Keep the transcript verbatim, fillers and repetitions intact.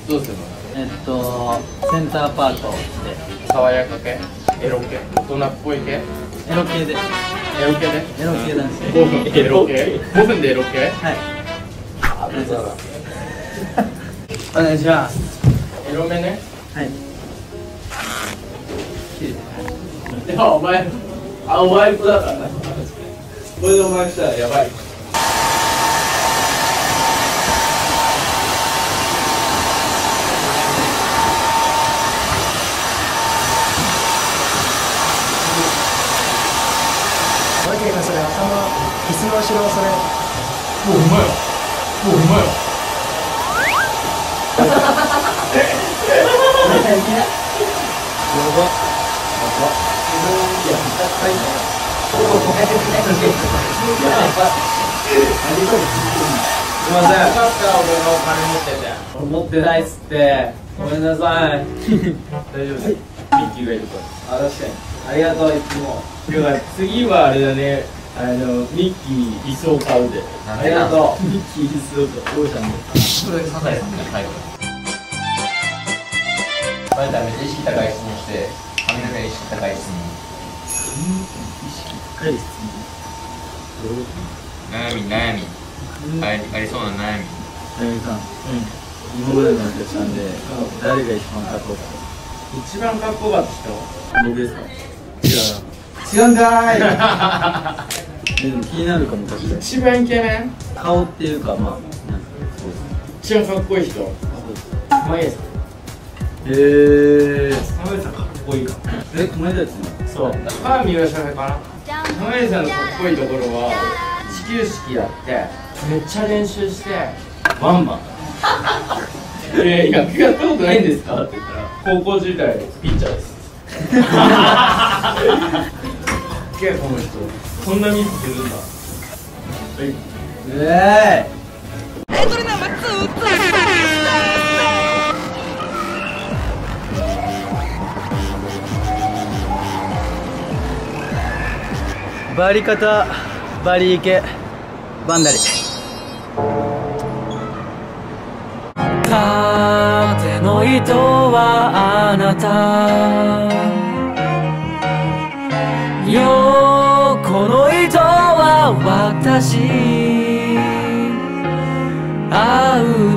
どうするの？ えっとセンターパートで爽やか系、エロ系、大人っぽい系、 エロ系でエロ系でエロ系男子ごふんエロ系、ごふんでエロ系。 はいお願いします。 エロめね。 はいいやお前、あお前子だからな。これでお前したらやばい。 マジかそれ頭椅子の後ろそれもううまいよ。もううまいよ。 すいません。よかった、俺の金持ってて。持ってないっつって。ごめんなさい。大丈夫です。ミッキーがいるから。あ、確かに。ありがとう、いつも。 次はあれだね。あのミッキー椅子を買うで。 ありがとう。 ミッキー椅子を買う。オーシャンで。 これサザエさんが最後だ。これめっちゃ意識高い質問して、髪の毛意識高い質問。 高い質悩み悩み。ありありそうな悩み。 問。さん。うん。今までのお客さんで誰が一番かっこよかっ一番かっこよかった人。 た？僕ですか？ 違う。 違うんかーい。でも気になるかも確かに。 一番イケメン。 顔っていうかまあ。 一番かっこいい人。濱家さん。 へえ。 濱家さんかっこいいかも。 え、この間やつの？ そう。川見がしゃべかな。濱家さんのかっこいいところは始球式やってめっちゃ練習してバンバン。えー、野球やったことないんですかって言ったら高校時代ピッチャーです。かっけえこの人。そんなミスするんだ。 ええ。バリ方、バリ池、バンダリ。 縦の糸はあなた、横の糸は私、合う